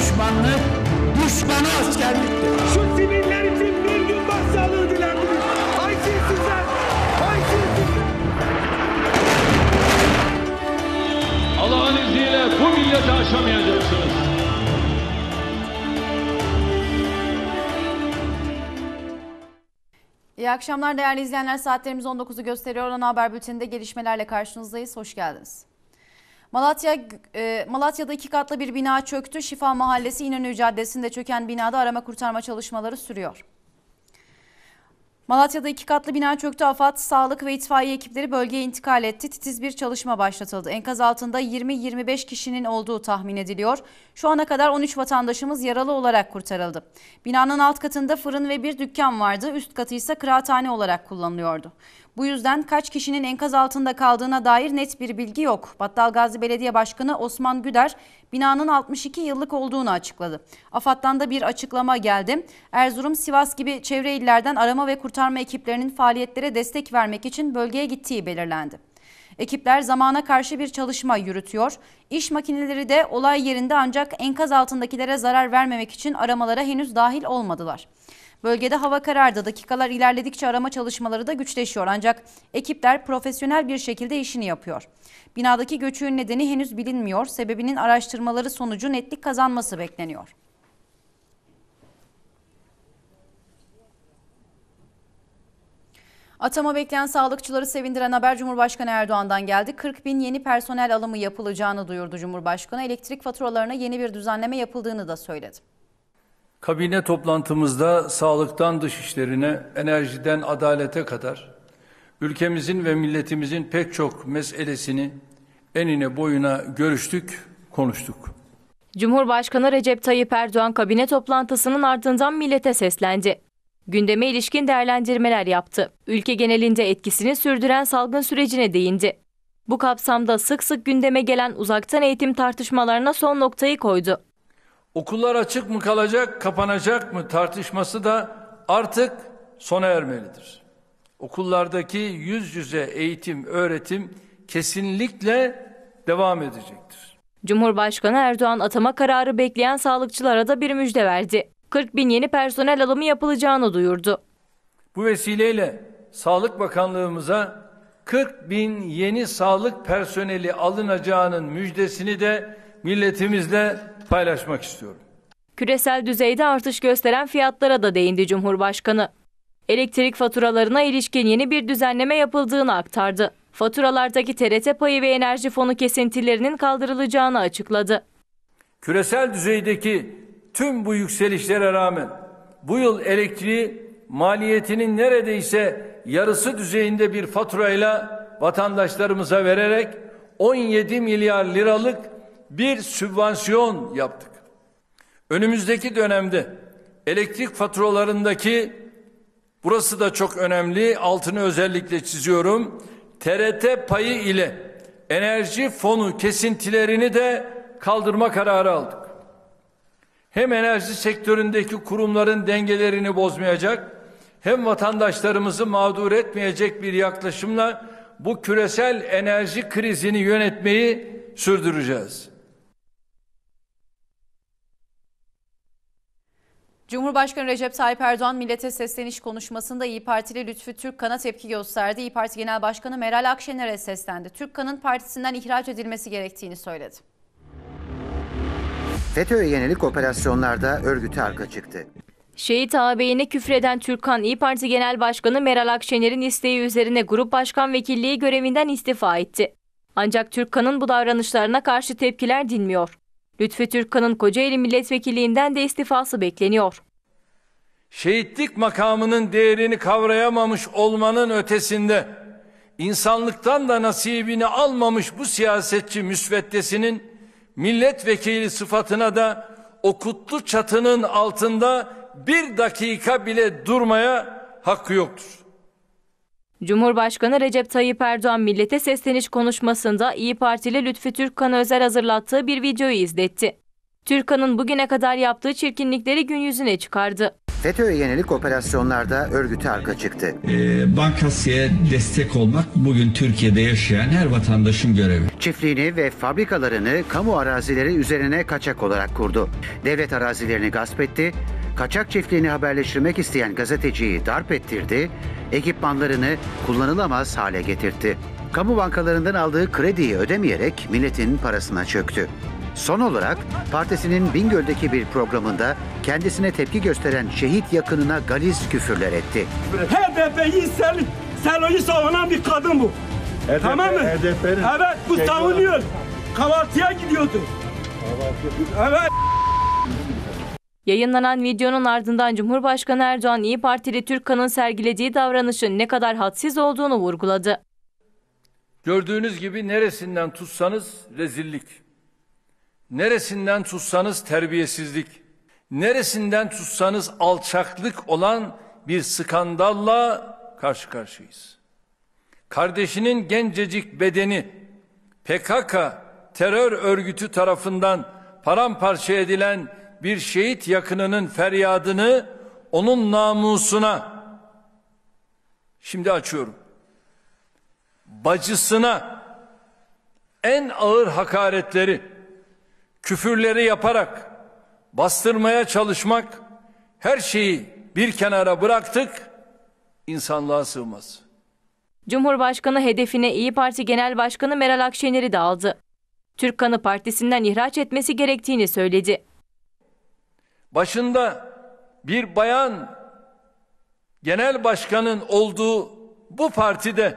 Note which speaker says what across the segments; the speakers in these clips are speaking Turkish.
Speaker 1: düşmanlık, düşmanı askerliktir.
Speaker 2: Şu siviller için bir gün başsağlığı dilendiniz. Haysiyetsizler! Haysiyetsizler!
Speaker 3: Allah'ın izniyle bu milleti aşamayacaksınız.
Speaker 4: İyi akşamlar değerli izleyenler. Saatlerimiz 19'u gösteriyor. Ana Haber Bülteni'nde gelişmelerle karşınızdayız. Hoş geldiniz. Malatya'da 2 katlı bir bina çöktü. Şifa Mahallesi İnönü Caddesi'nde çöken binada arama kurtarma çalışmaları sürüyor. Malatya'da 2 katlı bina çöktü. AFAD, sağlık ve itfaiye ekipleri bölgeye intikal etti. Titiz bir çalışma başlatıldı. Enkaz altında 20-25 kişinin olduğu tahmin ediliyor. Şu ana kadar 13 vatandaşımız yaralı olarak kurtarıldı. Binanın alt katında fırın ve bir dükkan vardı. Üst katı ise kıraathane olarak kullanılıyordu. Bu yüzden kaç kişinin enkaz altında kaldığına dair net bir bilgi yok. Battalgazi Belediye Başkanı Osman Güder, binanın 62 yıllık olduğunu açıkladı. AFAD'dan da bir açıklama geldi. Erzurum, Sivas gibi çevre illerden arama ve kurtarma ekiplerinin faaliyetlere destek vermek için bölgeye gittiği belirlendi. Ekipler zamana karşı bir çalışma yürütüyor. İş makineleri de olay yerinde ancak enkaz altındakilere zarar vermemek için aramalara henüz dahil olmadılar. Bölgede hava karardı. Dakikalar ilerledikçe arama çalışmaları da güçleşiyor. Ancak ekipler profesyonel bir şekilde işini yapıyor. Binadaki göçüğün nedeni henüz bilinmiyor. Sebebinin araştırmaları sonucu netlik kazanması bekleniyor. Atama bekleyen sağlıkçıları sevindiren haber Cumhurbaşkanı Erdoğan'dan geldi. 40.000 yeni personel alımı yapılacağını duyurdu Cumhurbaşkanı. Elektrik faturalarına yeni bir düzenleme yapıldığını da söyledi.
Speaker 5: Kabine toplantımızda sağlıktan dışişlerine, enerjiden adalete kadar ülkemizin ve milletimizin pek çok meselesini enine boyuna görüştük, konuştuk.
Speaker 6: Cumhurbaşkanı Recep Tayyip Erdoğan kabine toplantısının ardından millete seslendi. Gündeme ilişkin değerlendirmeler yaptı. Ülke genelinde etkisini sürdüren salgın sürecine değindi. Bu kapsamda sık sık gündeme gelen uzaktan eğitim tartışmalarına son noktayı koydu.
Speaker 5: Okullar açık mı kalacak, kapanacak mı tartışması da artık sona ermelidir. Okullardaki yüz yüze eğitim, öğretim kesinlikle devam edecektir.
Speaker 6: Cumhurbaşkanı Erdoğan atama kararı bekleyen sağlıkçılara da bir müjde verdi. 40.000 yeni personel alımı yapılacağını duyurdu.
Speaker 5: Bu vesileyle Sağlık Bakanlığımıza 40.000 yeni sağlık personeli alınacağının müjdesini de milletimizle paylaşmak istiyorum.
Speaker 6: Küresel düzeyde artış gösteren fiyatlara da değindi Cumhurbaşkanı. Elektrik faturalarına ilişkin yeni bir düzenleme yapıldığını aktardı. Faturalardaki TRT payı ve enerji fonu kesintilerinin kaldırılacağını açıkladı.
Speaker 5: Küresel düzeydeki tüm bu yükselişlere rağmen bu yıl elektriği maliyetinin neredeyse yarısı düzeyinde bir faturayla vatandaşlarımıza vererek 17 milyar liralık bir sübvansiyon yaptık. Önümüzdeki dönemde elektrik faturalarındaki, burası da çok önemli, altını özellikle çiziyorum, TRT payı ile enerji fonu kesintilerini de kaldırma kararı aldık. Hem enerji sektöründeki kurumların dengelerini bozmayacak, hem vatandaşlarımızı mağdur etmeyecek bir yaklaşımla bu küresel enerji krizini yönetmeyi sürdüreceğiz.
Speaker 4: Cumhurbaşkanı Recep Tayyip Erdoğan millete sesleniş konuşmasında İYİ Partili Lütfü Türkkan'a tepki gösterdi. İYİ Parti Genel Başkanı Meral Akşener'e seslendi. Türkkan'ın partisinden ihraç edilmesi gerektiğini söyledi.
Speaker 7: FETÖ'ye yönelik operasyonlarda örgüte arka çıktı.
Speaker 6: Şehit ağabeyine küfreden Türkkan, İYİ Parti Genel Başkanı Meral Akşener'in isteği üzerine Grup Başkan Vekilliği görevinden istifa etti. Ancak Türkkan'ın bu davranışlarına karşı tepkiler dinmiyor. Lütfü Türkkan'ın Kocaeli Milletvekilliğinden de istifası bekleniyor.
Speaker 5: Şehitlik makamının değerini kavrayamamış olmanın ötesinde insanlıktan da nasibini almamış bu siyasetçi müsveddesinin milletvekili sıfatına da o kutlu çatının altında bir dakika bile durmaya hakkı yoktur.
Speaker 6: Cumhurbaşkanı Recep Tayyip Erdoğan millete sesleniş konuşmasında İYİ Partili Lütfü Türkkan'a özel hazırlattığı bir videoyu izletti. Türkkan'ın bugüne kadar yaptığı çirkinlikleri gün yüzüne çıkardı.
Speaker 7: FETÖ'ye yönelik operasyonlarda örgüte arka çıktı.
Speaker 8: Bankasya'ya destek olmak bugün Türkiye'de yaşayan her vatandaşın görevi.
Speaker 7: Çiftliğini ve fabrikalarını kamu arazileri üzerine kaçak olarak kurdu. Devlet arazilerini gasp etti, kaçak çiftliğini haberleştirmek isteyen gazeteciyi darp ettirdi, ekipmanlarını kullanılamaz hale getirtti. Kamu bankalarından aldığı krediyi ödemeyerek milletin parasına çöktü. Son olarak partisinin Bingöl'deki bir programında kendisine tepki gösteren şehit yakınına galiz küfürler etti.
Speaker 2: HDP'yi Selo'yu savunan bir kadın bu. Tamam mı? Evet, bu savunuyor. Kahvaltıya gidiyordu. Evet.
Speaker 6: Yayınlanan videonun ardından Cumhurbaşkanı Erdoğan, İYİ Partili Türkkan'ın sergilediği davranışın ne kadar hadsiz olduğunu vurguladı.
Speaker 5: Gördüğünüz gibi neresinden tutsanız rezillik, neresinden tutsanız terbiyesizlik, neresinden tutsanız alçaklık olan bir skandalla karşı karşıyayız. Kardeşinin gencecik bedeni PKK terör örgütü tarafından paramparça edilen bir şehit yakınının feryadını onun namusuna şimdi açıyorum. Bacısına en ağır hakaretleri, küfürleri yaparak bastırmaya çalışmak, her şeyi bir kenara bıraktık, insanlığa sığmaz.
Speaker 6: Cumhurbaşkanı hedefine İYİ Parti Genel Başkanı Meral Akşener'i de aldı. Türkkan'ı partisinden ihraç etmesi gerektiğini söyledi.
Speaker 5: Başında bir bayan genel başkanın olduğu bu partide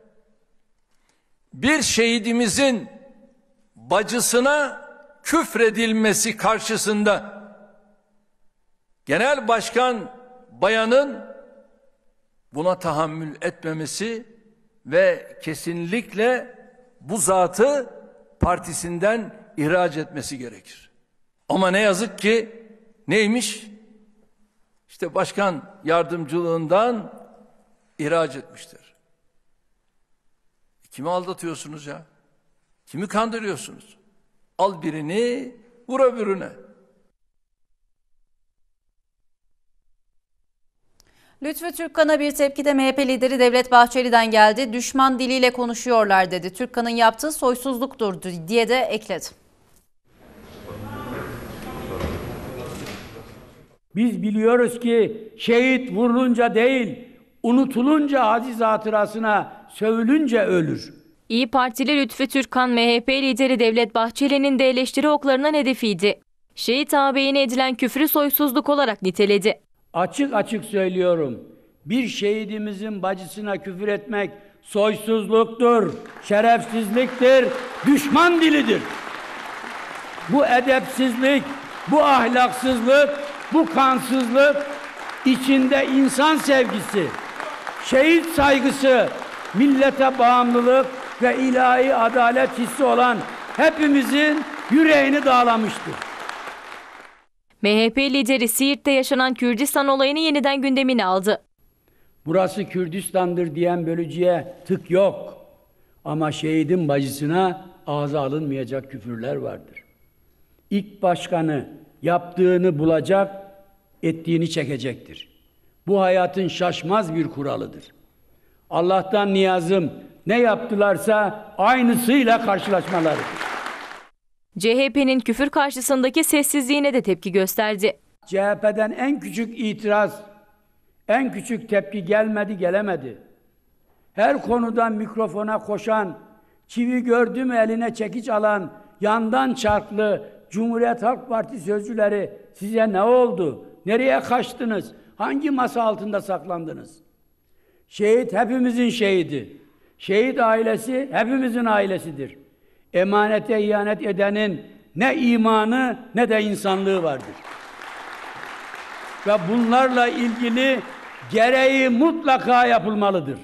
Speaker 5: bir şehidimizin bacısına küfredilmesi karşısında genel başkan bayanın buna tahammül etmemesi ve kesinlikle bu zatı partisinden ihraç etmesi gerekir. Ama ne yazık ki neymiş? İşte başkan yardımcılığından ihraç etmiştir. Kimi aldatıyorsunuz ya? Kimi kandırıyorsunuz? Al birini, vur öbürüne.
Speaker 4: Lütfü Türkkan'a bir tepki de MHP lideri Devlet Bahçeli'den geldi. Düşman diliyle konuşuyorlar dedi. Türkkan'ın yaptığı soysuzluktur diye de ekledi.
Speaker 1: Biz biliyoruz ki şehit vurulunca değil, unutulunca aziz hatırasına sövülünce ölür.
Speaker 6: İYİ Partili Lütfü Türkkan, MHP lideri Devlet Bahçeli'nin de eleştiri oklarının hedefiydi. Şehit ağabeyine edilen küfrü soysuzluk olarak niteledi.
Speaker 1: Açık açık söylüyorum, bir şehidimizin bacısına küfür etmek soysuzluktur, şerefsizliktir, düşman dilidir. Bu edepsizlik, bu ahlaksızlık, bu kansızlık içinde insan sevgisi, şehit saygısı, millete bağımlılık ve ilahi adalet hissi olan hepimizin yüreğini dağlamıştır.
Speaker 6: MHP lideri Siirt'te yaşanan Kürdistan olayını yeniden gündemine aldı.
Speaker 1: Burası Kürdistan'dır diyen bölücüye tık yok. Ama şehidin bacısına ağza alınmayacak küfürler vardır. İlk başkanı yaptığını bulacak, ettiğini çekecektir. Bu hayatın şaşmaz bir kuralıdır. Allah'tan niyazım ne yaptılarsa aynısıyla karşılaşmalarıdır.
Speaker 6: CHP'nin küfür karşısındaki sessizliğine de tepki gösterdi.
Speaker 1: CHP'den en küçük itiraz, en küçük tepki gelemedi. Her konudan mikrofona koşan, çivi gördü mü eline çekiç alan, yandan çarklı Cumhuriyet Halk Partisi sözcüleri size ne oldu? Nereye kaçtınız? Hangi masa altında saklandınız? Şehit hepimizin şehidi. Şehit ailesi hepimizin ailesidir. Emanete ihanet edenin ne imanı ne de insanlığı vardır. Ve bunlarla ilgili gereği mutlaka yapılmalıdır.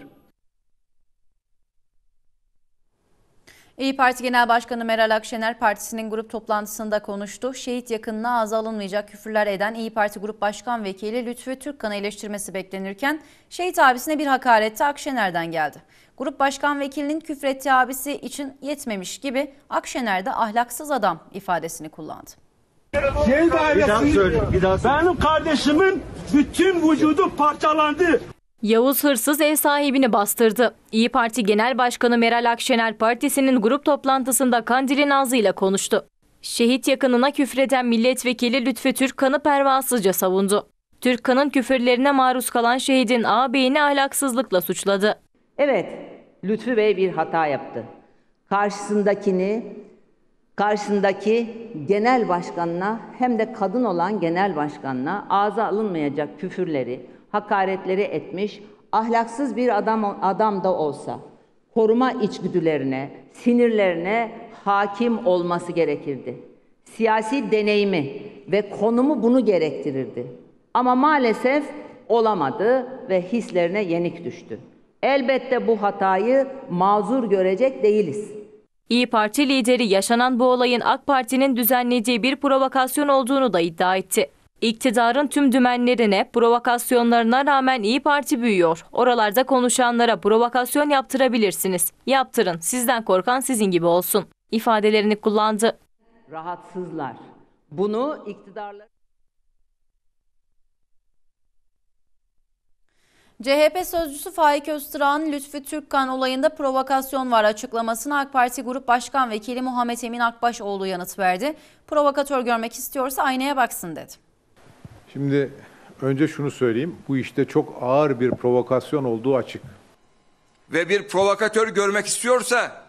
Speaker 4: İYİ Parti Genel Başkanı Meral Akşener partisinin grup toplantısında konuştu. Şehit yakınına ağza alınmayacak küfürler eden İYİ Parti Grup Başkan Vekili Lütfü Türkkan'ı eleştirmesi beklenirken şehit abisine bir hakaret de Akşener'den geldi. Grup Başkan Vekilinin küfrettiği abisi için yetmemiş gibi Akşener de ahlaksız adam ifadesini kullandı.
Speaker 2: Şehit ailesi, benim kardeşimin Bütün vücudu parçalandı.
Speaker 6: Yavuz hırsız ev sahibini bastırdı. İYİ Parti Genel Başkanı Meral Akşener partisinin grup toplantısında Kandil'in ağzıyla konuştu. Şehit yakınına küfreden milletvekili Lütfü Türkkan'ı pervasızca savundu. Türkkan'ın küfürlerine maruz kalan şehidin ağabeyini ahlaksızlıkla suçladı.
Speaker 9: Evet, Lütfü Bey bir hata yaptı. Karşısındaki genel başkanına hem de kadın olan genel başkanına ağza alınmayacak küfürleri, hakaretleri etmiş, ahlaksız bir adam da olsa koruma içgüdülerine, sinirlerine hakim olması gerekirdi. Siyasi deneyimi ve konumu bunu gerektirirdi. Ama maalesef olamadı ve hislerine yenik düştü. Elbette bu hatayı mazur görecek değiliz.
Speaker 6: İYİ Parti lideri yaşanan bu olayın AK Parti'nin düzenlediği bir provokasyon olduğunu da iddia etti. İktidarın tüm dümenlerine, provokasyonlarına rağmen İYİ Parti büyüyor. Oralarda konuşanlara provokasyon yaptırabilirsiniz. Yaptırın, sizden korkan sizin gibi olsun ifadelerini kullandı.
Speaker 9: Rahatsızlar. Bunu iktidarlar...
Speaker 4: CHP sözcüsü Faik Öztürk'ün Lütfü Türkkan olayında provokasyon var açıklamasına AK Parti Grup Başkan Vekili Muhammed Emin Akbaşoğlu yanıt verdi. Provokatör görmek istiyorsa aynaya baksın dedi.
Speaker 10: Şimdi önce şunu söyleyeyim. Bu işte çok ağır bir provokasyon olduğu açık.
Speaker 5: Ve bir provokatör görmek istiyorsa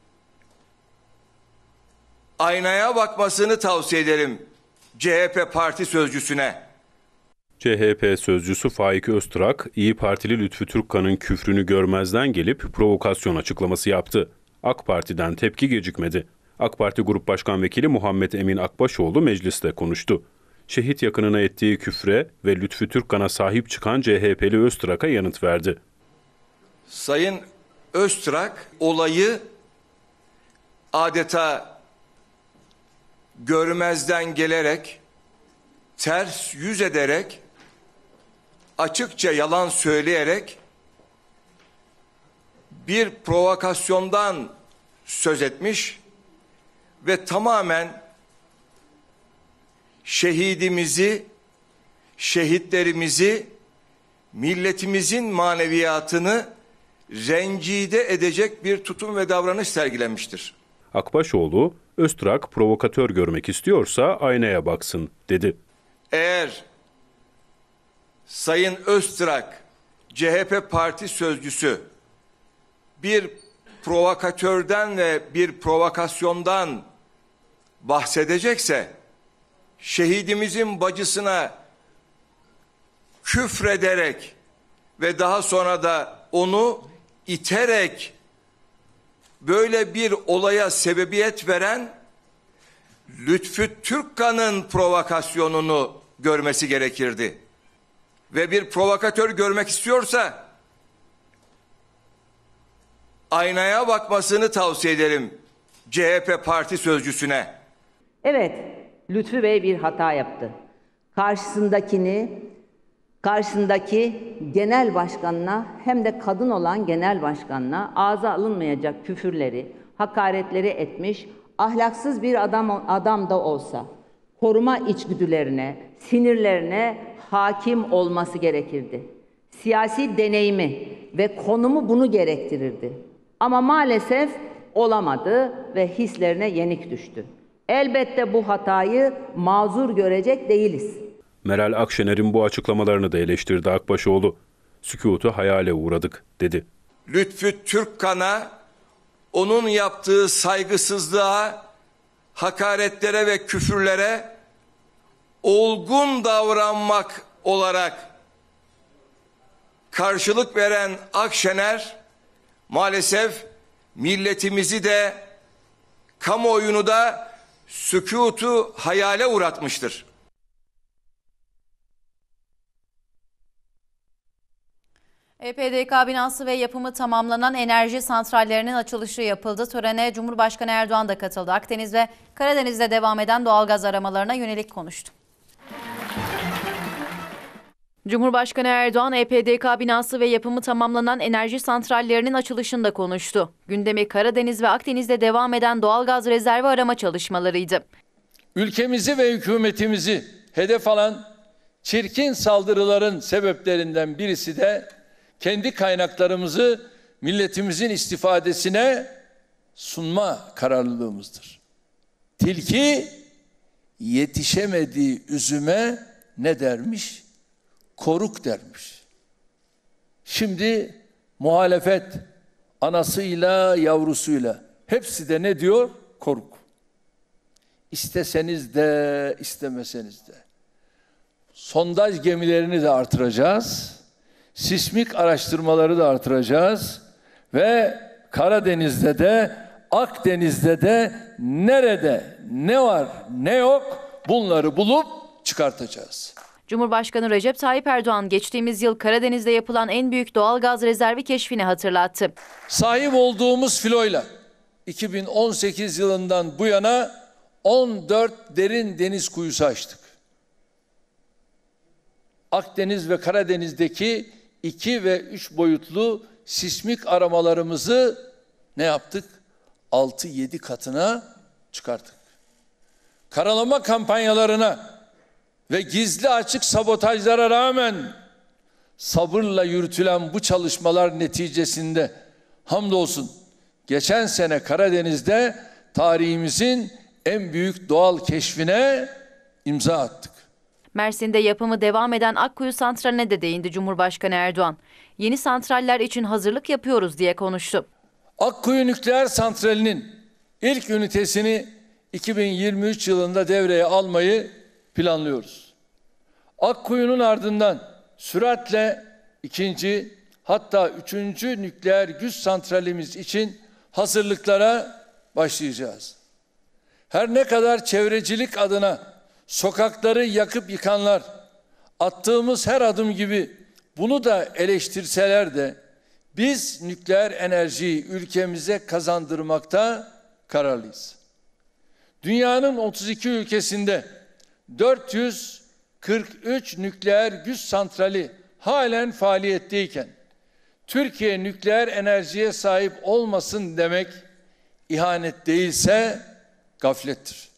Speaker 5: aynaya bakmasını tavsiye ederim CHP parti sözcüsüne.
Speaker 11: CHP sözcüsü Faik Öztürk, İYİ Partili Lütfü Türkkan'ın küfrünü görmezden gelip provokasyon açıklaması yaptı. AK Parti'den tepki gecikmedi. AK Parti Grup Başkan Vekili Muhammed Emin Akbaşoğlu mecliste konuştu. Şehit yakınına ettiği küfre ve Lütfü Türkkan'a sahip çıkan CHP'li Öztürk'a yanıt verdi.
Speaker 5: Sayın Öztürk olayı adeta görmezden gelerek, ters yüz ederek, açıkça yalan söyleyerek bir provokasyondan söz etmiş ve tamamen şehidimizi, şehitlerimizi, milletimizin maneviyatını rencide edecek bir tutum ve davranış sergilenmiştir.
Speaker 11: Akbaşoğlu, Öztürk provokatör görmek istiyorsa aynaya baksın dedi.
Speaker 5: Eğer Sayın Öztürk, CHP parti sözcüsü bir provokatörden ve bir provokasyondan bahsedecekse, şehidimizin bacısına küfrederek ve daha sonra da onu iterek böyle bir olaya sebebiyet veren Lütfü Türkkan'ın provokasyonunu görmesi gerekirdi. Ve bir provokatör görmek istiyorsa aynaya bakmasını tavsiye ederim CHP parti sözcüsüne.
Speaker 9: Evet, Lütfü Bey bir hata yaptı. Karşısındaki genel başkanına hem de kadın olan genel başkanına ağza alınmayacak küfürleri, hakaretleri etmiş, ahlaksız bir adam da olsa koruma içgüdülerine, sinirlerine hakim olması gerekirdi. Siyasi deneyimi ve konumu bunu gerektirirdi. Ama maalesef olamadı ve hislerine yenik düştü. Elbette bu hatayı mazur görecek değiliz.
Speaker 11: Meral Akşener'in bu açıklamalarını da eleştirdi Akbaşoğlu. Sükutu hayale uğradık dedi.
Speaker 5: Lütfü Türkkan'a, onun yaptığı saygısızlığa, hakaretlere ve küfürlere olgun davranmak olarak karşılık veren Akşener maalesef milletimizi de kamuoyunu da sükutu hayale uğratmıştır.
Speaker 4: EPDK binası ve yapımı tamamlanan enerji santrallerinin açılışı yapıldı. Törene Cumhurbaşkanı Erdoğan da katıldı. Akdeniz ve Karadeniz'de devam eden doğalgaz aramalarına yönelik konuştu. Cumhurbaşkanı Erdoğan, EPDK binası ve yapımı tamamlanan enerji santrallerinin açılışında konuştu. Gündemi Karadeniz ve Akdeniz'de devam eden doğalgaz rezervi arama çalışmalarıydı.
Speaker 3: Ülkemizi ve hükümetimizi hedef alan
Speaker 5: çirkin saldırıların sebeplerinden birisi de kendi kaynaklarımızı milletimizin istifadesine sunma kararlılığımızdır. Tilki yetişemediği üzüme ne dermiş? Koruk dermiş. Şimdi muhalefet anasıyla yavrusuyla hepsi de ne diyor? Koruk. İsteseniz de istemeseniz de. Sondaj gemilerini de artıracağız. Sismik araştırmaları da artıracağız. Ve Karadeniz'de de Akdeniz'de de nerede ne var ne yok bunları bulup çıkartacağız.
Speaker 4: Cumhurbaşkanı Recep Tayyip Erdoğan geçtiğimiz yıl Karadeniz'de yapılan en büyük doğal gaz rezervi keşfini hatırlattı.
Speaker 5: Sahip olduğumuz filoyla 2018 yılından bu yana 14 derin deniz kuyusu açtık. Akdeniz ve Karadeniz'deki 2 ve 3 boyutlu sismik aramalarımızı ne yaptık? 6-7 katına çıkarttık. Karalama kampanyalarına ve gizli açık sabotajlara rağmen sabırla yürütülen bu çalışmalar neticesinde hamdolsun geçen sene Karadeniz'de tarihimizin en büyük doğal keşfine imza attık.
Speaker 4: Mersin'de yapımı devam eden Akkuyu Santrali'ne de değindi Cumhurbaşkanı Erdoğan. Yeni santraller için hazırlık yapıyoruz diye konuştu.
Speaker 5: Akkuyu Nükleer Santrali'nin ilk ünitesini 2023 yılında devreye almayı planlıyoruz. Akkuyu'nun ardından süratle ikinci hatta üçüncü nükleer güç santralimiz için hazırlıklara başlayacağız. Her ne kadar çevrecilik adına sokakları yakıp yıkanlar attığımız her adım gibi bunu da eleştirseler de biz nükleer enerjiyi ülkemize kazandırmakta kararlıyız. Dünyanın 32 ülkesinde 443 nükleer güç santrali halen faaliyetteyken Türkiye nükleer enerjiye sahip olmasın demek ihanet değilse gaflettir.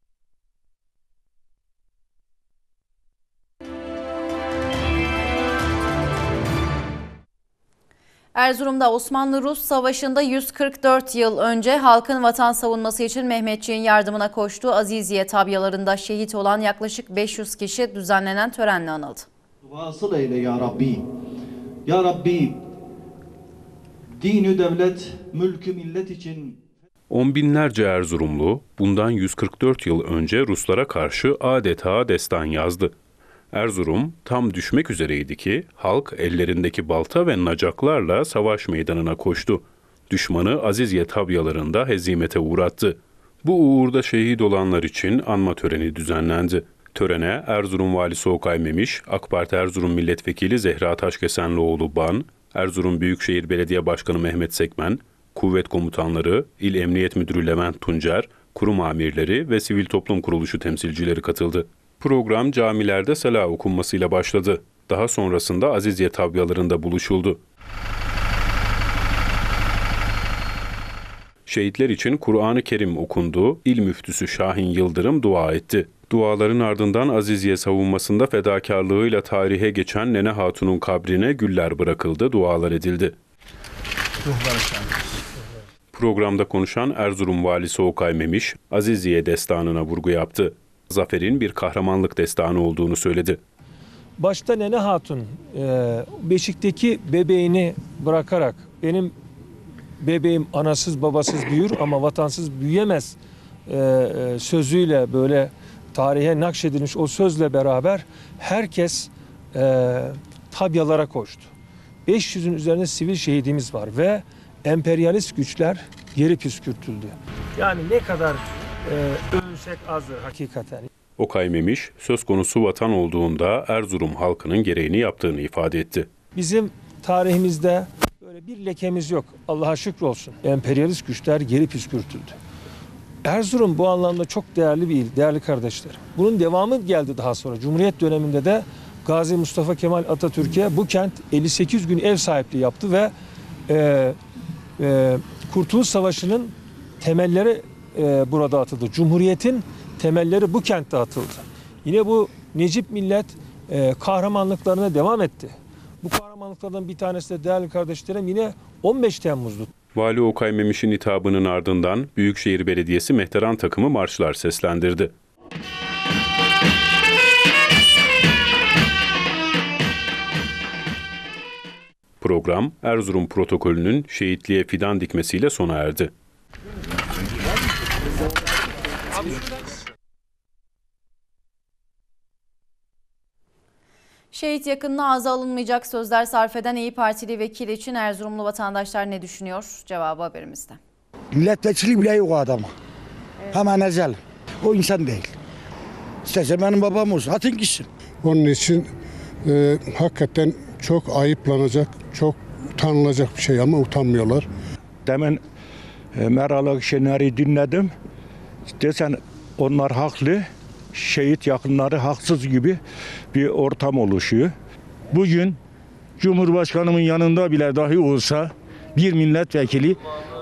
Speaker 4: Erzurum'da Osmanlı-Rus Savaşı'nda 144 yıl önce halkın vatan savunması için Mehmetçiğin yardımına koştuğu Aziziye tabyalarında şehit olan yaklaşık 500 kişi düzenlenen törenle anıldı.
Speaker 12: Vasıl eyle ya Rabbi. Ya Rabbi, dinü devlet, mülkü millet için.
Speaker 11: On binlerce Erzurumlu bundan 144 yıl önce Ruslara karşı adeta destan yazdı. Erzurum tam düşmek üzereydi ki halk ellerindeki balta ve nacaklarla savaş meydanına koştu. Düşmanı Aziziye tabyalarında hezimete uğrattı. Bu uğurda şehit olanlar için anma töreni düzenlendi. Törene Erzurum Valisi Okay Memiş, AK Parti Erzurum Milletvekili Zehra Taşkesenlioğlu Ban, Erzurum Büyükşehir Belediye Başkanı Mehmet Sekmen, kuvvet komutanları, İl Emniyet Müdürü Levent Tuncer, kurum amirleri ve sivil toplum kuruluşu temsilcileri katıldı. Program camilerde sela okunmasıyla başladı. Daha sonrasında Aziziye tabyalarında buluşuldu. Şehitler için Kur'an-ı Kerim okundu, İl Müftüsü Şahin Yıldırım dua etti. Duaların ardından Aziziye savunmasında fedakarlığıyla tarihe geçen Nene Hatun'un kabrine güller bırakıldı, dualar edildi. Programda konuşan Erzurum Valisi Okay Memiş, Aziziye destanına vurgu yaptı. Zaferin bir kahramanlık destanı olduğunu söyledi.
Speaker 13: Başta Nene Hatun beşikteki bebeğini bırakarak benim bebeğim anasız babasız büyür ama vatansız büyüyemez sözüyle böyle tarihe nakşedilmiş o sözle beraber herkes tabyalara koştu. 500'ün üzerinde sivil şehidimiz var ve emperyalist güçler geri püskürtüldü. Yani ne kadar övünsek azdır hakikaten.
Speaker 11: Okay Memiş, söz konusu vatan olduğunda Erzurum halkının gereğini yaptığını ifade etti.
Speaker 13: Bizim tarihimizde böyle bir lekemiz yok. Allah'a şükür olsun. Emperyalist güçler geri püskürtüldü. Erzurum bu anlamda çok değerli bir il, değerli kardeşler. Bunun devamı geldi daha sonra. Cumhuriyet döneminde de Gazi Mustafa Kemal Atatürk'e bu kent 58 gün ev sahipliği yaptı ve Kurtuluş Savaşı'nın temelleri burada atıldı. Cumhuriyet'in temelleri bu kentte atıldı. Yine bu Necip millet kahramanlıklarına devam etti. Bu kahramanlıklardan bir tanesi de değerli kardeşlerim yine 15 Temmuz'du.
Speaker 11: Vali Okay Memiş'in hitabının ardından Büyükşehir Belediyesi Mehteran takımı marşlar seslendirdi. Program Erzurum protokolünün şehitliğe fidan dikmesiyle sona erdi.
Speaker 4: Şehit yakınına ağza alınmayacak sözler sarf eden İYİ Partili vekil için Erzurumlu vatandaşlar ne düşünüyor? Cevabı haberimizde.
Speaker 14: Milletvekili bile yok o adama. Evet. Hemen ezel. O insan değil. İsterse benim babam olsun. Atın gitsin.
Speaker 15: Onun için hakikaten çok ayıplanacak, çok utanılacak bir şey ama utanmıyorlar.
Speaker 16: Demin Meral Akşener'i dinledim. Desen onlar haklı, şehit yakınları haksız gibi bir ortam oluşuyor. Bugün Cumhurbaşkanımın yanında bile dahi olsa bir milletvekili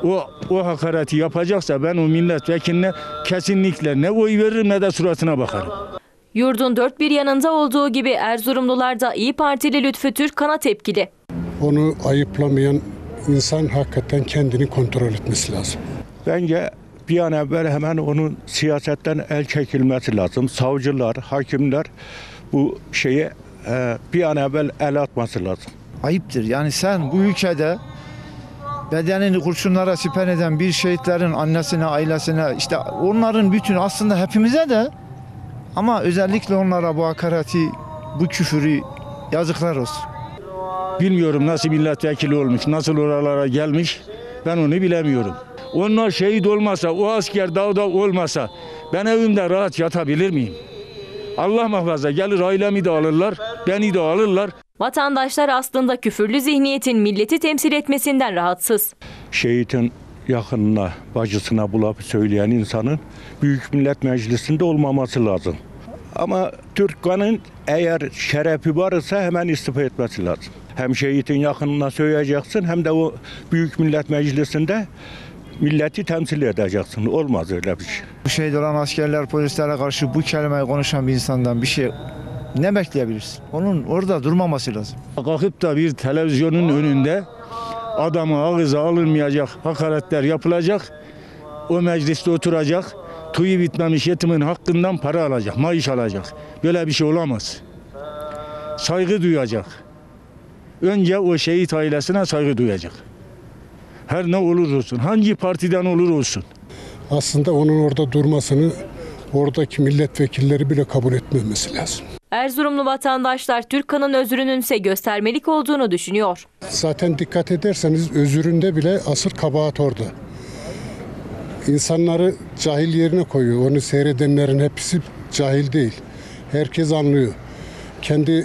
Speaker 16: o hakareti yapacaksa ben o milletvekiline kesinlikle ne oy veririm ne de suratına bakarım.
Speaker 6: Yurdun dört bir yanında olduğu gibi Erzurumlular da İYİ Partili Lütfü Türkkan'a tepkili.
Speaker 15: Onu ayıplamayan insan hakikaten kendini kontrol etmesi lazım.
Speaker 16: Bence bir an evvel hemen onun siyasetten el çekilmesi lazım. Savcılar, hakimler bu şeye bir an evvel el atması lazım.
Speaker 17: Ayıptır. Yani sen bu ülkede bedenini kurşunlara siper eden bir şehitlerin annesine, ailesine, işte onların bütün aslında hepimize de ama özellikle onlara bu hakareti, bu küfürü yazıklar olsun.
Speaker 16: Bilmiyorum nasıl milletvekili olmuş, nasıl oralara gelmiş ben onu bilemiyorum. Onlar şehit olmasa, o asker dağda olmasa ben evimde rahat yatabilir miyim? Allah muhafaza gelir ailemi de alırlar, beni de alırlar.
Speaker 6: Vatandaşlar aslında küfürlü zihniyetin milleti temsil etmesinden rahatsız.
Speaker 16: Şehitin yakınına, bacısına bu lafı söyleyen insanın Büyük Millet Meclisi'nde olmaması lazım. Ama Türkkan'ın eğer şerefi varsa hemen istifa etmesi lazım. Hem şehitin yakınına söyleyeceksin hem de o Büyük Millet Meclisi'nde milleti temsil edeceksin. Olmaz öyle bir şey.
Speaker 17: Bu şehit olan askerler, polislere karşı bu kelimeyi konuşan bir insandan bir şey ne bekleyebilirsin? Onun orada durmaması lazım.
Speaker 16: Kalkıp da bir televizyonun önünde adama ağıza alınmayacak hakaretler yapılacak. O mecliste oturacak. Tüyü bitmemiş yetimin hakkından para alacak, maaş alacak. Böyle bir şey olamaz. Saygı duyacak. Önce o şehit ailesine saygı duyacak. Her ne olur olsun, hangi partiden olur olsun.
Speaker 15: Aslında onun orada durmasını oradaki milletvekilleri bile kabul etmemesi lazım.
Speaker 6: Erzurumlu vatandaşlar Türkkan'ın özrünün ise göstermelik olduğunu düşünüyor.
Speaker 15: Zaten dikkat ederseniz özüründe bile asıl kabahat orada. İnsanları cahil yerine koyuyor. Onu seyredenlerin hepsi cahil değil. Herkes anlıyor. Kendi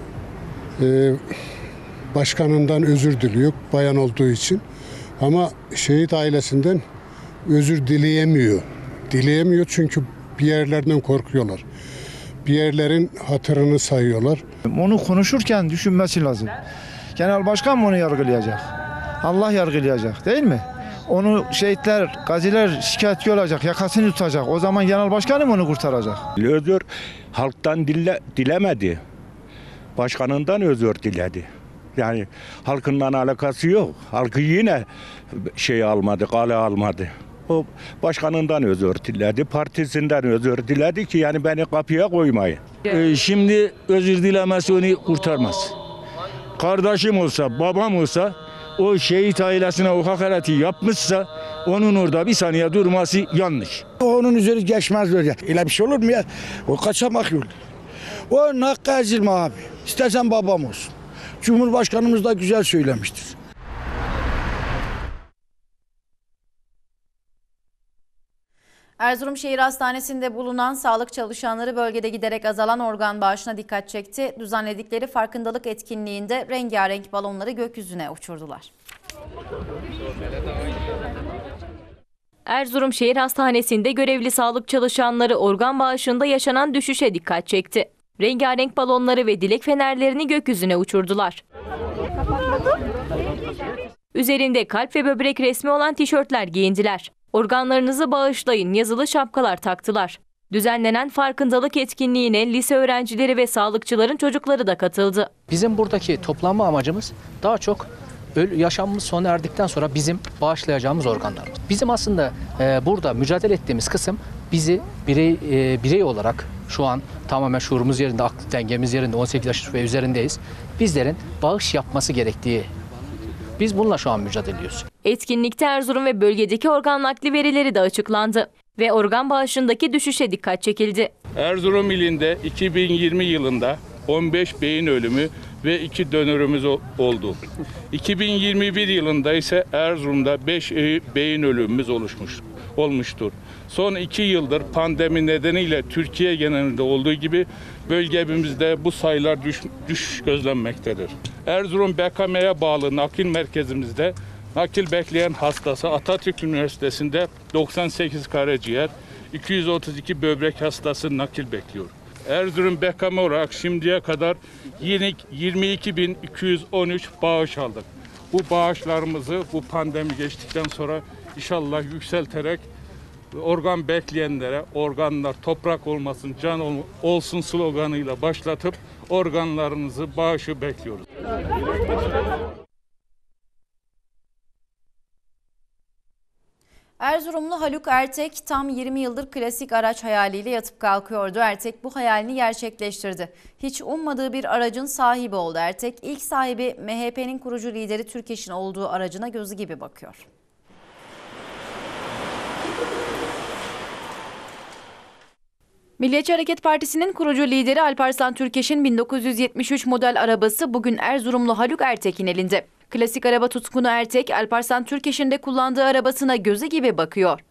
Speaker 15: başkanından özür diliyor bayan olduğu için. Ama şehit ailesinden özür dileyemiyor. Dileyemiyor çünkü bir yerlerden korkuyorlar. Bir yerlerin hatırını sayıyorlar.
Speaker 17: Onu konuşurken düşünmesi lazım. Genel başkan mı onu yargılayacak? Allah yargılayacak değil mi? Onu şehitler, gaziler şikayetçi olacak, yakasını tutacak. O zaman genel başkanı mı onu kurtaracak?
Speaker 16: Özür halktan dilemedi. Başkanından özür diledi. Yani halkından alakası yok. Halkı yine kale almadı. O başkanından özür diledi, partisinden özür diledi ki yani beni kapıya koymayın. Şimdi özür dilemesi onu kurtarmaz. Kardeşim olsa, babam olsa o şehit ailesine o hakareti yapmışsa onun orada bir saniye durması yanlış.
Speaker 14: Onun üzeri geçmez böyle. Öyle bir şey olur mu ya? O kaçamak yolu. Onun hakkı ezilme abi. İstersen babam olsun. Cumhurbaşkanımız da güzel söylemiştir.
Speaker 4: Erzurum Şehir Hastanesi'nde bulunan sağlık çalışanları bölgede giderek azalan organ bağışına dikkat çekti. Düzenledikleri farkındalık etkinliğinde rengarenk balonları gökyüzüne uçurdular.
Speaker 6: Erzurum Şehir Hastanesi'nde görevli sağlık çalışanları organ bağışında yaşanan düşüşe dikkat çekti. Rengarenk balonları ve dilek fenerlerini gökyüzüne uçurdular. Üzerinde kalp ve böbrek resmi olan tişörtler giyindiler. Organlarınızı bağışlayın yazılı şapkalar taktılar. Düzenlenen farkındalık etkinliğine lise öğrencileri ve sağlıkçıların çocukları da katıldı.
Speaker 18: Bizim buradaki toplanma amacımız daha çok yaşamımız sona erdikten sonra bizim bağışlayacağımız organlarımız. Bizim aslında burada mücadele ettiğimiz kısım bizi birey olarak şu an tamamen şuurumuz yerinde, aklı dengemiz yerinde, 18 yaş ve üzerindeyiz. Bizlerin bağış yapması gerektiği, biz bununla şu an mücadele ediyoruz.
Speaker 6: Etkinlikte Erzurum ve bölgedeki organ nakli verileri de açıklandı ve organ bağışındaki düşüşe dikkat çekildi.
Speaker 19: Erzurum ilinde 2020 yılında 15 beyin ölümü ve 2 donörümüz oldu. 2021 yılında ise Erzurum'da 5 beyin ölümümüz olmuştur. Son 2 yıldır pandemi nedeniyle Türkiye genelinde olduğu gibi bölgemizde bu sayılar düşüş gözlenmektedir. Erzurum BKM'ye bağlı nakil merkezimizde nakil bekleyen hastası Atatürk Üniversitesi'nde 98 karaciğer, 232 böbrek hastası nakil bekliyor. Erzurum BKM olarak şimdiye kadar 22.213 bağış aldık. Bu bağışlarımızı bu pandemi geçtikten sonra inşallah yükselterek organ bekleyenlere organlar toprak olmasın, can olsun sloganıyla başlatıp organlarınızı bağışı bekliyoruz.
Speaker 4: Erzurumlu Haluk Ertek tam 20 yıldır klasik araç hayaliyle yatıp kalkıyordu. Ertek bu hayalini gerçekleştirdi. Hiç ummadığı bir aracın sahibi oldu Ertek. İlk sahibi MHP'nin kurucu lideri Türkeş'in olduğu aracına gözü gibi bakıyor. Milliyetçi Hareket Partisi'nin kurucu lideri Alparslan Türkeş'in 1973 model arabası bugün Erzurumlu Haluk Ertek'in elinde. Klasik araba tutkunu Ertek, Alparslan Türkeş'in de kullandığı arabasına gözü gibi bakıyor.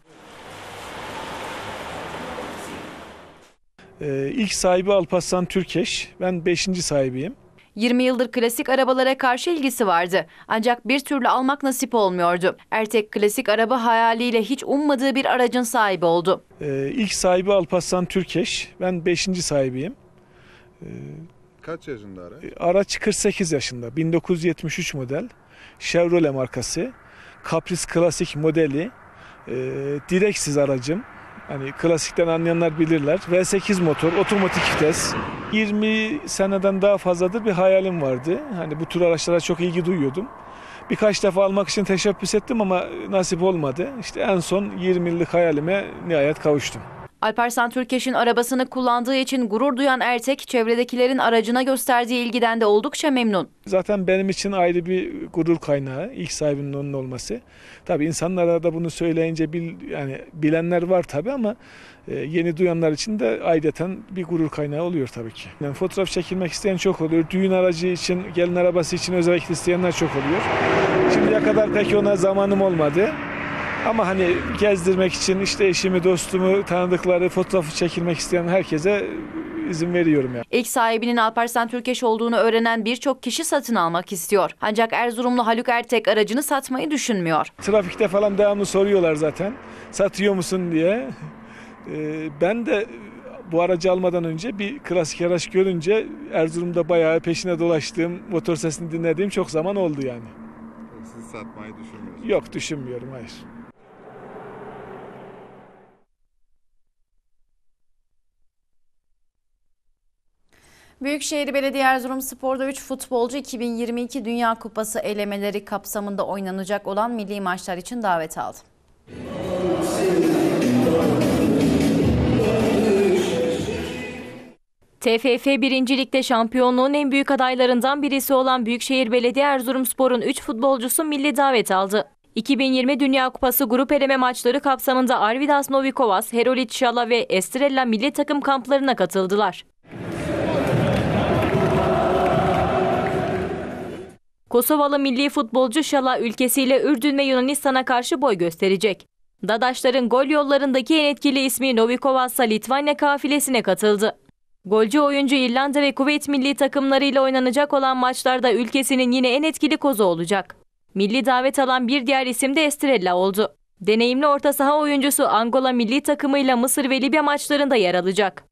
Speaker 13: İlk sahibi Alparslan Türkeş, ben 5. sahibiyim.
Speaker 4: 20 yıldır klasik arabalara karşı ilgisi vardı. Ancak bir türlü almak nasip olmuyordu. Ertek klasik araba hayaliyle hiç ummadığı bir aracın sahibi oldu.
Speaker 13: İlk sahibi Alparslan Türkeş, ben 5. sahibiyim.
Speaker 10: Kaç yaşında araç?
Speaker 13: Araç 48 yaşında, 1973 model, Chevrolet markası, Caprice klasik modeli, direksiz aracım. Hani klasikten anlayanlar bilirler. V8 motor, otomatik vites. 20 seneden daha fazladır bir hayalim vardı. Hani bu tür araçlara çok ilgi duyuyordum. Birkaç defa almak için teşebbüs ettim ama nasip olmadı. İşte en son 20 yıllık hayalime nihayet kavuştum.
Speaker 4: Alparslan Türkeş'in arabasını kullandığı için gurur duyan Ertek, çevredekilerin aracına gösterdiği ilgiden de oldukça memnun.
Speaker 13: Zaten benim için ayrı bir gurur kaynağı, ilk sahibinin onun olması. Tabii insanlara da bunu söyleyince yani bilenler var tabii ama yeni duyanlar için de ayrıyeten bir gurur kaynağı oluyor tabii ki. Yani fotoğraf çekilmek isteyen çok oluyor. Düğün aracı için, gelin arabası için özellikle isteyenler çok oluyor. Şimdiye kadar pek ona zamanım olmadı. Ama hani gezdirmek için işte eşimi, dostumu, tanıdıkları fotoğrafı çekilmek isteyen herkese izin veriyorum yani.
Speaker 4: İlk sahibinin Alparslan Türkeş olduğunu öğrenen birçok kişi satın almak istiyor. Ancak Erzurumlu Haluk Ertek aracını satmayı düşünmüyor.
Speaker 13: Trafikte falan devamlı soruyorlar zaten. Satıyor musun diye. Ben de bu aracı almadan önce bir klasik araç görünce Erzurum'da bayağı peşine dolaştığım, motor sesini dinlediğim çok zaman oldu yani.
Speaker 10: Siz satmayı düşünmüyorsunuz?
Speaker 13: Yok, düşünmüyorum, hayır.
Speaker 4: Büyükşehir Belediye Erzurumspor'da 3 futbolcu 2022 Dünya Kupası elemeleri kapsamında oynanacak olan milli maçlar için davet aldı.
Speaker 6: TFF 1. Lig'de şampiyonluğun en büyük adaylarından birisi olan Büyükşehir Belediye Erzurumspor'un 3 futbolcusu milli davet aldı. 2020 Dünya Kupası grup eleme maçları kapsamında Arvidas Novikovas, Herolit Şala ve Estrella milli takım kamplarına katıldılar. Kosovalı milli futbolcu Şala ülkesiyle Ürdün ve Yunanistan'a karşı boy gösterecek. Dadaşların gol yollarındaki en etkili ismi Novikovas'la Litvanya kafilesine katıldı. Golcü oyuncu İrlanda ve Kuveyt milli takımlarıyla oynanacak olan maçlarda ülkesinin yine en etkili kozu olacak. Milli davet alan bir diğer isim de Estrella oldu. Deneyimli orta saha oyuncusu Angola milli takımıyla Mısır ve Libya maçlarında yer alacak.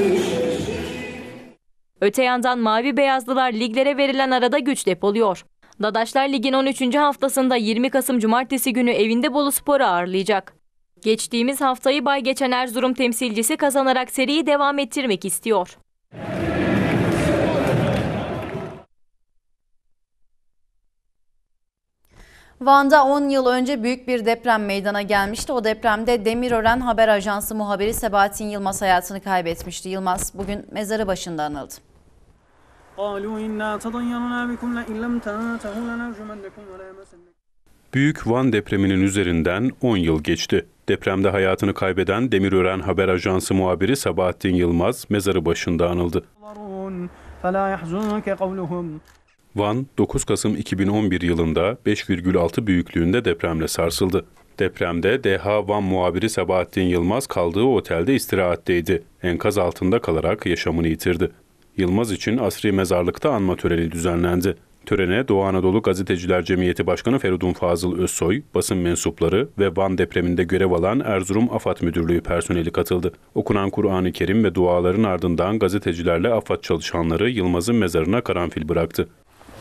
Speaker 6: Öte yandan mavi beyazlılar liglere verilen arada güç depoluyor. Dadaşlar Lig'in 13. haftasında 20 Kasım Cumartesi günü evinde Boluspor'u ağırlayacak. Geçtiğimiz haftayı bay geçen Erzurum temsilcisi kazanarak seriyi devam ettirmek istiyor.
Speaker 4: Van'da 10 yıl önce büyük bir deprem meydana gelmişti. O depremde Demirören Haber Ajansı muhabiri Sebahattin Yılmaz hayatını kaybetmişti. Yılmaz bugün mezarı başında anıldı.
Speaker 11: Büyük Van depreminin üzerinden 10 yıl geçti. Depremde hayatını kaybeden Demirören Haber Ajansı muhabiri Sebahattin Yılmaz mezarı başında anıldı. Van, 9 Kasım 2011 yılında 5,6 büyüklüğünde depremle sarsıldı. Depremde DH Van muhabiri Sebahattin Yılmaz kaldığı otelde istirahatteydi. Enkaz altında kalarak yaşamını yitirdi. Yılmaz için asri mezarlıkta anma töreni düzenlendi. Törene Doğu Anadolu Gazeteciler Cemiyeti Başkanı Feridun Fazıl Özsoy, basın mensupları ve Van depreminde görev alan Erzurum AFAD Müdürlüğü personeli katıldı. Okunan Kur'an-ı Kerim ve duaların ardından gazetecilerle AFAD çalışanları Yılmaz'ın mezarına karanfil bıraktı.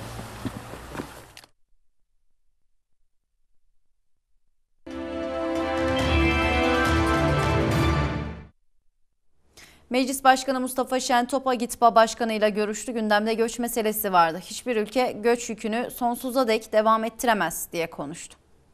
Speaker 4: Meclis Başkanı Mustafa Şentop AGİTBA Başkanı ile görüştü. Gündemde göç meselesi vardı. Hiçbir ülke göç yükünü sonsuza dek devam ettiremez diye konuştu.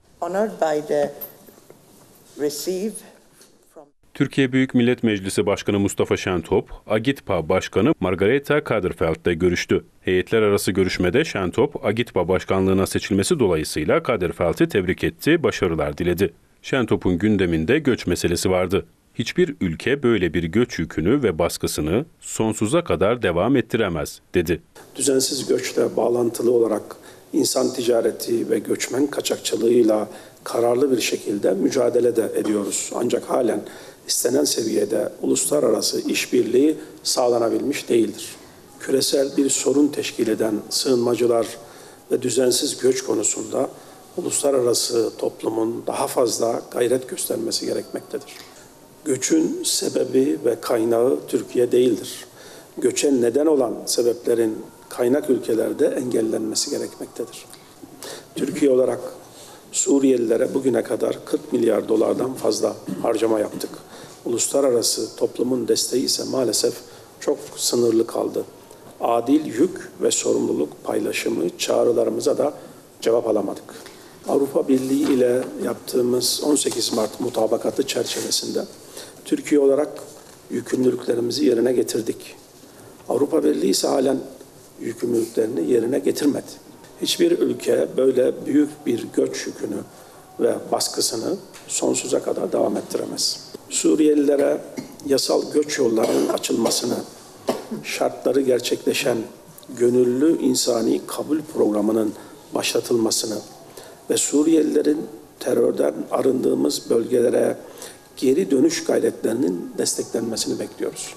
Speaker 11: Türkiye Büyük Millet Meclisi Başkanı Mustafa Şentop, AGİTBA Başkanı Margareta Kaderfeld'le görüştü. Heyetler arası görüşmede Şentop, AGİTBA Başkanlığına seçilmesi dolayısıyla Kaderfeld'i tebrik etti, başarılar diledi. Şentop'un gündeminde göç meselesi vardı. Hiçbir ülke böyle bir göç yükünü ve baskısını sonsuza kadar devam ettiremez, dedi.
Speaker 20: Düzensiz göçle bağlantılı olarak insan ticareti ve göçmen kaçakçılığıyla kararlı bir şekilde mücadele de ediyoruz. Ancak halen istenen seviyede uluslararası işbirliği sağlanabilmiş değildir. Küresel bir sorun teşkil eden sığınmacılar ve düzensiz göç konusunda uluslararası toplumun daha fazla gayret göstermesi gerekmektedir. Göçün sebebi ve kaynağı Türkiye değildir. Göçe neden olan sebeplerin kaynak ülkelerde engellenmesi gerekmektedir. Türkiye olarak Suriyelilere bugüne kadar 40 milyar dolardan fazla harcama yaptık. Uluslararası toplumun desteği ise maalesef çok sınırlı kaldı. Adil yük ve sorumluluk paylaşımı çağrılarımıza da cevap alamadık. Avrupa Birliği ile yaptığımız 18 Mart mutabakatı çerçevesinde Türkiye olarak yükümlülüklerimizi yerine getirdik. Avrupa Birliği ise halen yükümlülüklerini yerine getirmedi. Hiçbir ülke böyle büyük bir göç yükünü ve baskısını sonsuza kadar devam ettiremez. Suriyelilere yasal göç yollarının açılmasını, şartları gerçekleşen gönüllü insani kabul programının başlatılmasını ve Suriyelilerin terörden arındığımız bölgelere geri dönüş gayretlerinin desteklenmesini bekliyoruz.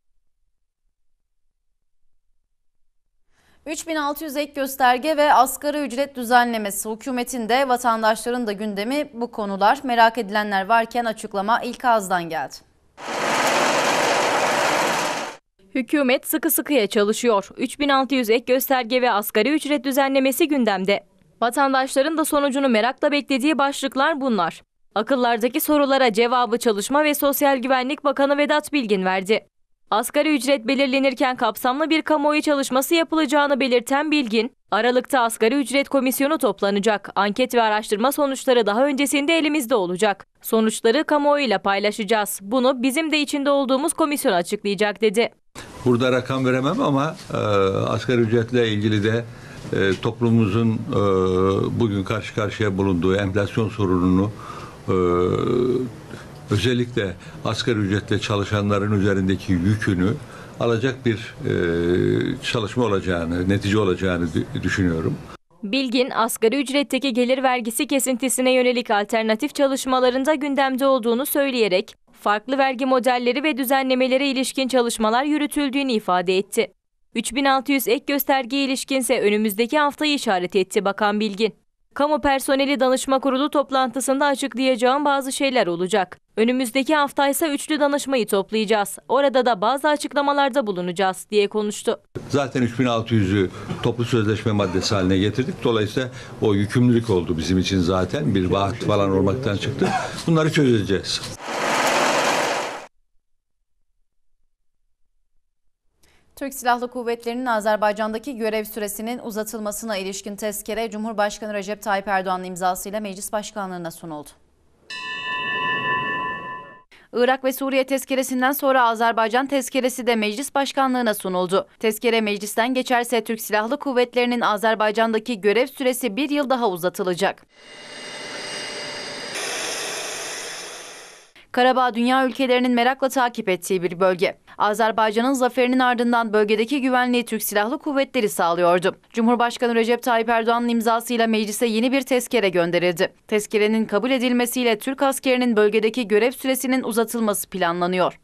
Speaker 4: 3600 ek gösterge ve asgari ücret düzenlemesi, hükümetin de vatandaşların da gündemi bu konular. Merak edilenler varken açıklama ilk ağızdan geldi.
Speaker 6: Hükümet sıkı sıkıya çalışıyor. 3600 ek gösterge ve asgari ücret düzenlemesi gündemde. Vatandaşların da sonucunu merakla beklediği başlıklar bunlar. Akıllardaki sorulara cevabı Çalışma ve Sosyal Güvenlik Bakanı Vedat Bilgin verdi. Asgari ücret belirlenirken kapsamlı bir kamuoyu çalışması yapılacağını belirten Bilgin, Aralık'ta Asgari Ücret Komisyonu toplanacak. Anket ve araştırma sonuçları daha öncesinde elimizde olacak. Sonuçları kamuoyuyla paylaşacağız. Bunu bizim de içinde olduğumuz komisyon açıklayacak, dedi.
Speaker 8: Burada rakam veremem ama asgari ücretle ilgili de toplumumuzun bugün karşı karşıya bulunduğu enflasyon sorununu özellikle asgari ücretle çalışanların üzerindeki yükünü alacak bir çalışma olacağını, netice olacağını düşünüyorum.
Speaker 6: Bilgin, asgari ücretteki gelir vergisi kesintisine yönelik alternatif çalışmalarında gündemde olduğunu söyleyerek, farklı vergi modelleri ve düzenlemelere ilişkin çalışmalar yürütüldüğünü ifade etti. 3600 ek göstergeye ilişkinse önümüzdeki haftayı işaret etti Bakan Bilgin. Kamu Personeli Danışma Kurulu toplantısında açıklayacağım bazı şeyler olacak. Önümüzdeki hafta ise üçlü danışmayı toplayacağız. Orada da bazı açıklamalarda bulunacağız diye konuştu.
Speaker 8: Zaten 3600'ü toplu sözleşme maddesi haline getirdik. Dolayısıyla o yükümlülük oldu bizim için zaten. Bir vaat falan olmaktan çıktı. Bunları çözeceğiz.
Speaker 4: Türk Silahlı Kuvvetleri'nin Azerbaycan'daki görev süresinin uzatılmasına ilişkin tezkere Cumhurbaşkanı Recep Tayyip Erdoğan'ın imzasıyla Meclis Başkanlığı'na sunuldu. Irak ve Suriye tezkeresinden sonra Azerbaycan tezkeresi de Meclis Başkanlığı'na sunuldu. Tezkere meclisten geçerse Türk Silahlı Kuvvetleri'nin Azerbaycan'daki görev süresi bir yıl daha uzatılacak. Karabağ, dünya ülkelerinin merakla takip ettiği bir bölge. Azerbaycan'ın zaferinin ardından bölgedeki güvenliği Türk Silahlı Kuvvetleri sağlıyordu. Cumhurbaşkanı Recep Tayyip Erdoğan'ın imzasıyla meclise yeni bir tezkere gönderildi. Tezkerenin kabul edilmesiyle Türk askerinin bölgedeki görev süresinin uzatılması planlanıyor.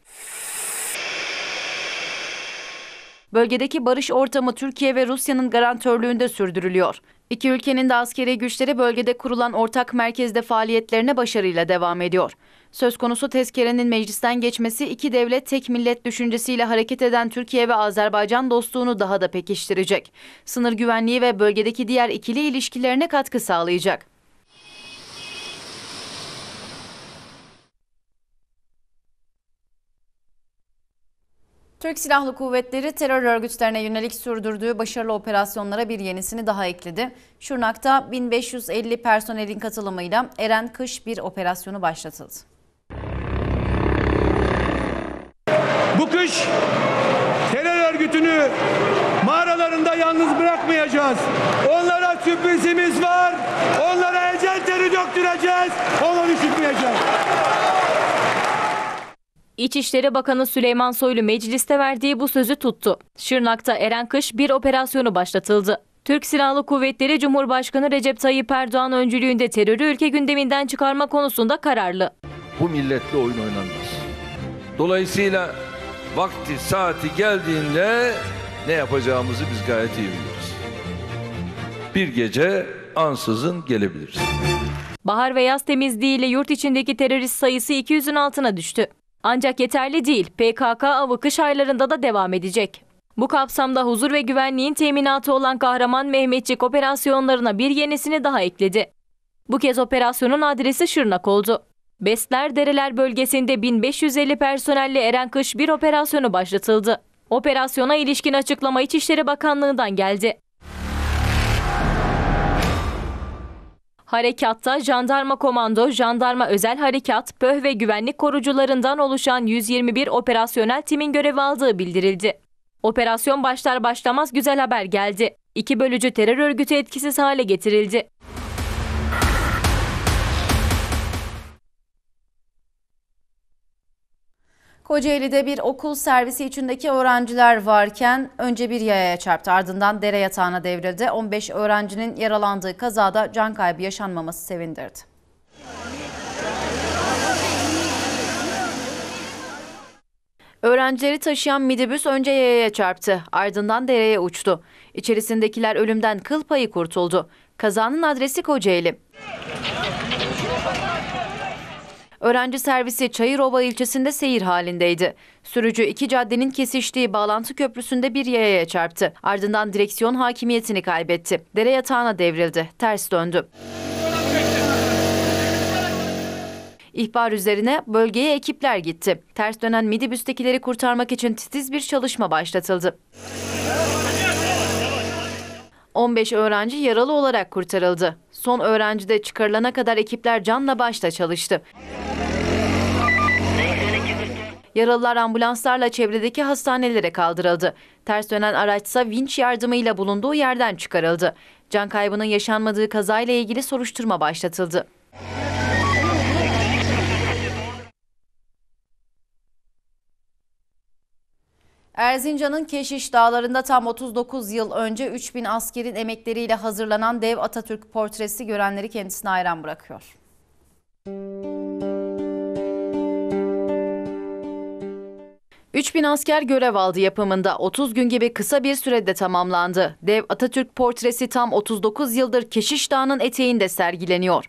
Speaker 4: Bölgedeki barış ortamı Türkiye ve Rusya'nın garantörlüğünde sürdürülüyor. İki ülkenin de askeri güçleri bölgede kurulan ortak merkezde faaliyetlerine başarıyla devam ediyor. Söz konusu tezkerenin meclisten geçmesi iki devlet tek millet düşüncesiyle hareket eden Türkiye ve Azerbaycan dostluğunu daha da pekiştirecek. Sınır güvenliği ve bölgedeki diğer ikili ilişkilerine katkı sağlayacak. Türk Silahlı Kuvvetleri terör örgütlerine yönelik sürdürdüğü başarılı operasyonlara bir yenisini daha ekledi. Şırnak'ta 1550 personelin katılımıyla Eren Kış 1 operasyonu başlatıldı.
Speaker 2: Bu kış terör örgütünü mağaralarında yalnız bırakmayacağız. Onlara sürprizimiz var. Onlara ecel teri döktüreceğiz. Onu üşütmeyeceğiz.
Speaker 6: İçişleri Bakanı Süleyman Soylu mecliste verdiği bu sözü tuttu. Şırnak'ta Eren Kış 1 operasyonu başlatıldı. Türk Silahlı Kuvvetleri Cumhurbaşkanı Recep Tayyip Erdoğan öncülüğünde terörü ülke gündeminden çıkarma konusunda kararlı.
Speaker 5: Bu milletle oyun oynanmaz. Dolayısıyla vakti saati geldiğinde ne yapacağımızı biz gayet iyi biliyoruz. Bir gece ansızın gelebiliriz.
Speaker 6: Bahar ve yaz temizliğiyle yurt içindeki terörist sayısı 200'ün altına düştü. Ancak yeterli değil. PKK avı kış aylarında da devam edecek. Bu kapsamda huzur ve güvenliğin teminatı olan Kahraman Mehmetçik operasyonlarına bir yenisini daha ekledi. Bu kez operasyonun adresi Şırnak oldu. Besler Dereler bölgesinde 1550 personelle Eren Kış 1 operasyonu başlatıldı. Operasyona ilişkin açıklama İçişleri Bakanlığı'ndan geldi. Harekatta Jandarma Komando, Jandarma Özel Harekat, PÖH ve güvenlik korucularından oluşan 121 operasyonel timin görev aldığı bildirildi. Operasyon başlar başlamaz güzel haber geldi. 2 bölücü terör örgütü etkisiz hale getirildi.
Speaker 4: Kocaeli'de bir okul servisi içindeki öğrenciler varken önce bir yayaya çarptı, ardından dere yatağına devrildi. 15 öğrencinin yaralandığı kazada can kaybı yaşanmaması sevindirdi. Öğrencileri taşıyan minibüs önce yayaya çarptı, ardından dereye uçtu. İçerisindekiler ölümden kıl payı kurtuldu. Kazanın adresi Kocaeli. Öğrenci servisi Çayırova ilçesinde seyir halindeydi. Sürücü iki caddenin kesiştiği bağlantı köprüsünde bir yayaya çarptı. Ardından direksiyon hakimiyetini kaybetti. Dere yatağına devrildi. Ters döndü. İhbar üzerine bölgeye ekipler gitti. Ters dönen minibüstekileri kurtarmak için titiz bir çalışma başlatıldı. 15 öğrenci yaralı olarak kurtarıldı. Son öğrenci de çıkarılana kadar ekipler canla başla çalıştı. Yaralılar ambulanslarla çevredeki hastanelere kaldırıldı. Ters dönen araçsa vinç yardımıyla bulunduğu yerden çıkarıldı. Can kaybının yaşanmadığı kazayla ilgili soruşturma başlatıldı. Erzincan'ın Keşiş Dağları'nda tam 39 yıl önce 3000 askerin emekleriyle hazırlanan dev Atatürk portresi görenleri kendisine hayran bırakıyor. 3000 asker görev aldı yapımında. 30 gün gibi kısa bir sürede tamamlandı. Dev Atatürk portresi tam 39 yıldır Keşiş Dağı'nın eteğinde sergileniyor.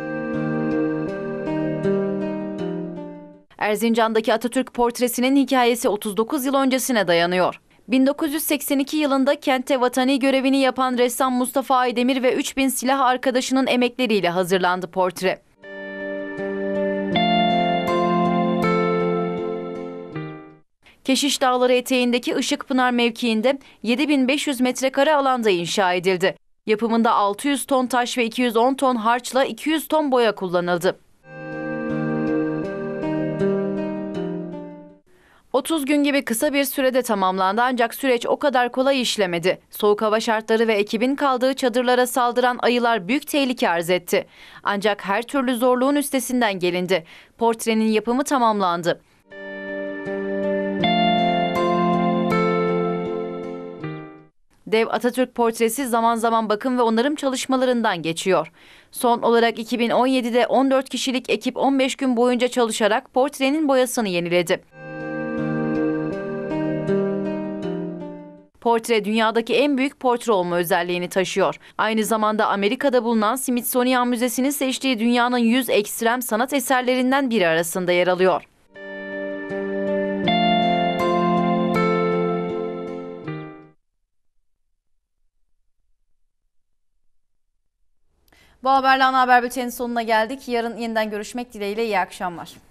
Speaker 4: Erzincan'daki Atatürk portresinin hikayesi 39 yıl öncesine dayanıyor. 1982 yılında kentte vatani görevini yapan ressam Mustafa Aydemir ve 3000 silah arkadaşının emekleriyle hazırlandı portre. Keşiş Dağları eteğindeki Işıkpınar mevkiinde 7500 metrekare alanda inşa edildi. Yapımında 600 ton taş ve 210 ton harçla 200 ton boya kullanıldı. 30 gün gibi kısa bir sürede tamamlandı ancak süreç o kadar kolay işlemedi. Soğuk hava şartları ve ekibin kaldığı çadırlara saldıran ayılar büyük tehlike arz etti. Ancak her türlü zorluğun üstesinden gelindi. Portrenin yapımı tamamlandı. Dev Atatürk portresi zaman zaman bakım ve onarım çalışmalarından geçiyor. Son olarak 2017'de 14 kişilik ekip 15 gün boyunca çalışarak portrenin boyasını yeniledi. Portre dünyadaki en büyük portre olma özelliğini taşıyor. Aynı zamanda Amerika'da bulunan Smithsonian Müzesi'nin seçtiği dünyanın 100 ekstrem sanat eserlerinden biri arasında yer alıyor. Bu haberle ana haber bülteninin sonuna geldik. Yarın yeniden görüşmek dileğiyle iyi akşamlar.